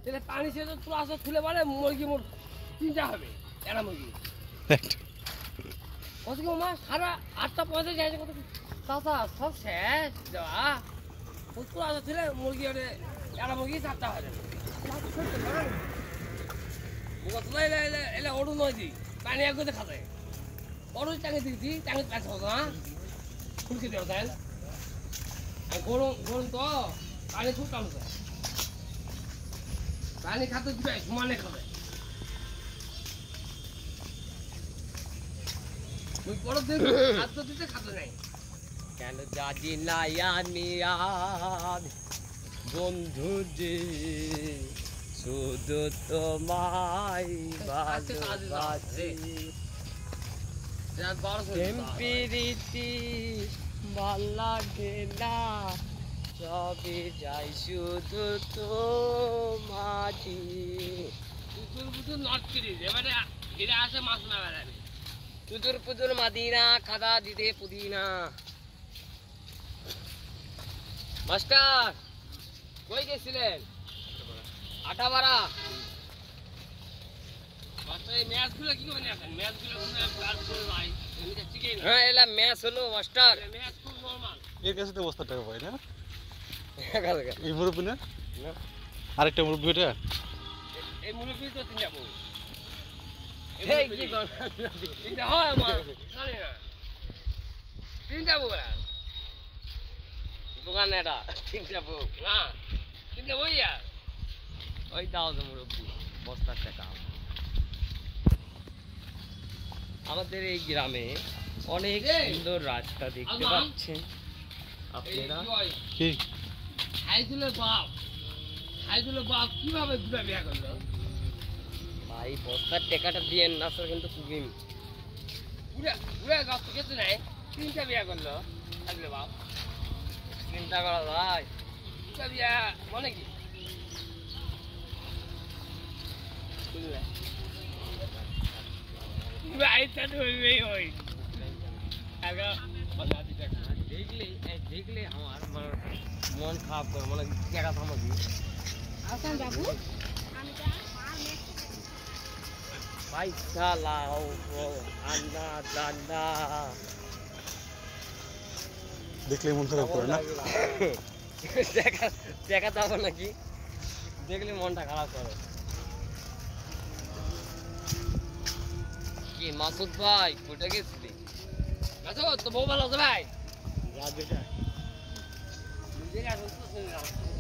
তাহলে পানি সে তো তুলা আসো খুলে মানে মুরগি মোট 3টা হবে এরা মুরগি কত কি মা সারা 8টা 35 যাইছে কত চাচা সব শেষ দেওয়া তুলা আসো তুলে মুরগি ওরে এরা মুরগি 4টা হবে কত এলে ওড়ু নয় দি পানি একদম খাতে ওড়ু টাঙে দিছি টাঙে পাছ না খুলকে দেও তাই গরম গরম তো পানি খুব কম আছে পানি খাতে দিবে সমানে খাবে তুই বড় দিন খাদ্য দিতে খাতে নাই কেন জানি না আমি আজ বন্ধু যে শুধু তোমায় ভালোবাসি প্রীতি ভাল লাগে না সবই যাই শুধু তো মাঝি পুতুল পুতুল নট করি এবারে এরা আসে মাছ না বেড়াবে পুতুল পুতুল মাদিনা খাদা দিতে পুদিনা মাস্টার কই গেছিলেন আটাবাড়া মাস্টার এই ম্যাচগুলো কি করে নেন ম্যাচগুলো ক্লাস করে ভাই এটা ঠিকই না হ্যাঁ এলা ম্যাচ হলো মাস্টার ম্যাচ খুব নরমাল এর কাছে তো বস্তা টাকা পাই না কালকে এই মুরব্বি না আরেকটা মুরব্বি এটা এই মুরব্বি তো 3টা বউ এই কি কর 3টা হয় মা জানি না 3টা বউ দোকানে এটা 3টা বউ না 3টা বউ ইয়া ওই দাও যে মুরব্বি বস্তার টাকা আমাদের এই গ্রামে অনেক সুন্দর রাস্তা দেখতে পাচ্ছেন আপনারা কি হাইদুলের বাপ কিভাবে দুটা বিয়া করলো ভাই বস্তার টাকাটা দিয়ে না স্যার কিন্তু খুবই পুরা গাছ তো কিছু নাই 3টা বিয়া করলো হাইদুলের বাপ চিন্তা করা ভাই 2টা বিয়া মানে কি বুঝলে ভাইটা তো হইবেই হই আগা দেখলে আমার মন খারাপ করে মানে টাকা থামাবি আসান বাবু পয়সা লাও আন্না দান্না দেখলে মন খারাপ করে না টাকা দাও নাকি দেখলে মনটা খারাপ করে কি মাসুদ ভাই কোথায় গেছিলি আচ্ছা তো বউ ভালো আছে ভাই যা বেটা নিজে এখন তো